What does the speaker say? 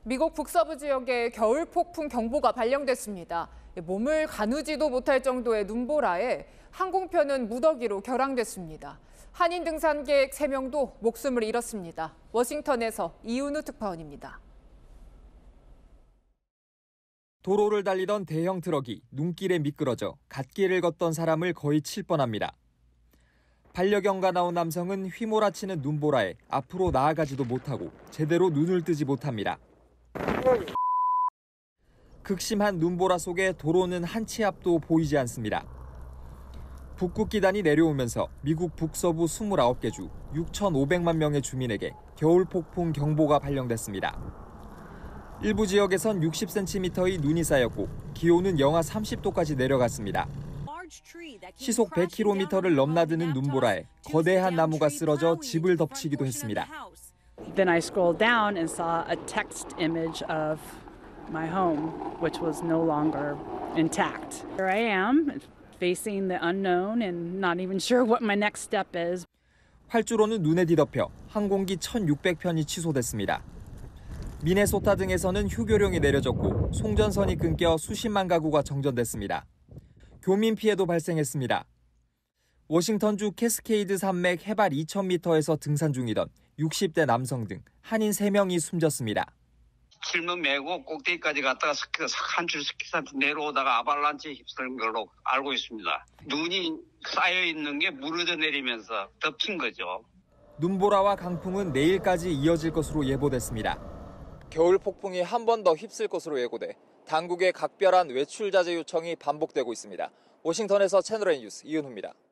미국 북서부 지역에 겨울 폭풍 경보가 발령됐습니다. 몸을 가누지도 못할 정도의 눈보라에 항공편은 무더기로 결항됐습니다. 한인 등산객 3명도 목숨을 잃었습니다. 워싱턴에서 이윤우 특파원입니다. 도로를 달리던 대형 트럭이 눈길에 미끄러져 갓길을 걷던 사람을 거의 칠 뻔합니다. 반려견과 나온 남성은 휘몰아치는 눈보라에 앞으로 나아가지도 못하고 제대로 눈을 뜨지 못합니다. 극심한 눈보라 속에 도로는 한 치 앞도 보이지 않습니다. 북극 기단이 내려오면서 미국 북서부 29개 주 6,500만 명의 주민에게 겨울 폭풍 경보가 발령됐습니다. 일부 지역에선 60cm의 눈이 쌓였고 기온은 영하 30도까지 내려갔습니다. 시속 100km를 넘나드는 눈보라에 거대한 나무가 쓰러져 집을 덮치기도 했습니다. Then I scrolled down and saw a text image of my home, which was no longer intact. Here I am, facing the unknown and not even sure what my next step is. 활주로는 눈에 뒤덮여 항공기 1,600편이 취소됐습니다. 미네소타 등에서는 휴교령이 내려졌고 송전선이 끊겨 수십만 가구가 정전됐습니다. 교민 피해도 발생했습니다. 워싱턴주 캐스케이드 산맥 해발 2,000m에서 등산 중이던 60대 남성 등 한인 3명이 숨졌습니다. 길문 메고 꼭대기까지 갔다가 한 줄 스키장 내려오다가 아발란치에 휩쓸린 걸로 알고 있습니다. 눈이 쌓여 있는 게 무르져 내리면서 덮친 거죠. 눈보라와 강풍은 내일까지 이어질 것으로 예보됐습니다. 겨울 폭풍이 한 번 더 휩쓸 것으로 예고돼 당국의 각별한 외출 자제 요청이 반복되고 있습니다. 워싱턴에서 채널A 뉴스 이은우입니다.